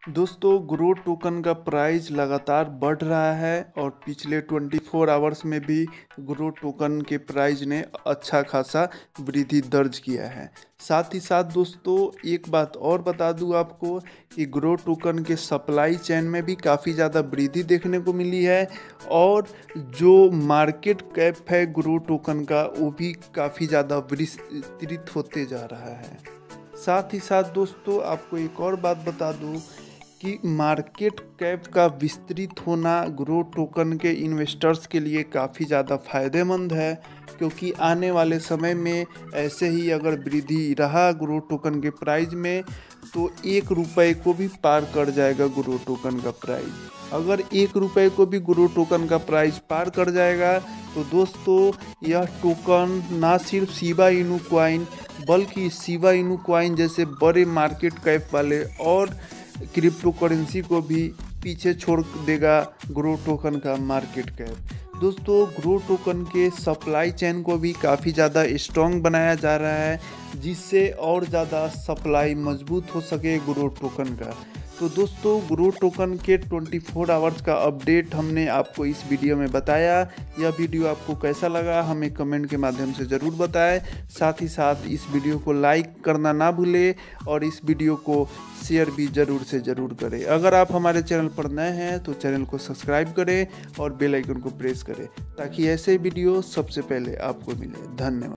दोस्तों grow token का price लगातार बढ़ रहा है और पिछले 24 आवर्स में भी ग्रो टोकन के प्राइस ने अच्छा खासा वृद्धि दर्ज किया है। साथ ही साथ दोस्तों एक बात और बता दूं आपको कि ग्रो टोकन के सप्लाई चेन में भी काफ़ी ज़्यादा वृद्धि देखने को मिली है और जो मार्केट कैप है ग्रो टोकन का वो भी काफ़ी ज़्यादा विस्तृत होते जा रहा है। साथ ही साथ दोस्तों आपको एक और बात बता दूं कि मार्केट कैप का विस्तृत होना ग्रो टोकन के इन्वेस्टर्स के लिए काफ़ी ज़्यादा फायदेमंद है, क्योंकि आने वाले समय में ऐसे ही अगर वृद्धि रहा ग्रो टोकन के प्राइस में तो 1 रुपये को भी पार कर जाएगा ग्रो टोकन का प्राइस। अगर 1 रुपये को भी ग्रो टोकन का प्राइस पार कर जाएगा तो दोस्तों यह टोकन ना सिर्फ शिबा इनू कॉइन बल्कि शिबा इनू कॉइन जैसे बड़े मार्केट कैप वाले और क्रिप्टो करेंसी को भी पीछे छोड़ देगा ग्रो टोकन का मार्केट कैप। दोस्तों ग्रो टोकन के सप्लाई चेन को भी काफ़ी ज़्यादा स्ट्रॉन्ग बनाया जा रहा है, जिससे और ज़्यादा सप्लाई मजबूत हो सके ग्रो टोकन का। तो दोस्तों ग्रो टोकन के 24 आवर्स का अपडेट हमने आपको इस वीडियो में बताया। यह वीडियो आपको कैसा लगा हमें कमेंट के माध्यम से ज़रूर बताएं। साथ ही साथ इस वीडियो को लाइक करना ना भूलें और इस वीडियो को शेयर भी ज़रूर करें। अगर आप हमारे चैनल पर नए हैं तो चैनल को सब्सक्राइब करें और बेल आइकन को प्रेस करें ताकि ऐसे वीडियो सबसे पहले आपको मिले। धन्यवाद।